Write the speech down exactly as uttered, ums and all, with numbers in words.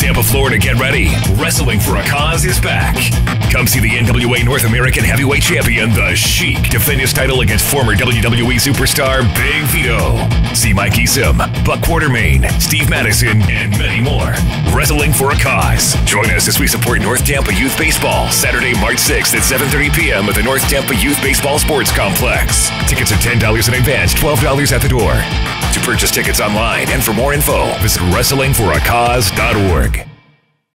Tampa, Florida, get ready. Wrestling for a Cause is back. Come see the N W A North American Heavyweight Champion, The Sheik, defend his title against former W W E superstar Big Vito. See Mike Easom, Buck Quartermain, Steve Madison, and many more. Wrestling for a Cause. Join us as we support North Tampa Youth Baseball, Saturday, March sixth at seven thirty p.m. at the North Tampa Youth Baseball Sports Complex. Tickets are ten dollars in advance, twelve dollars at the door. To purchase tickets online and for more info, visit wrestling for a cause dot org.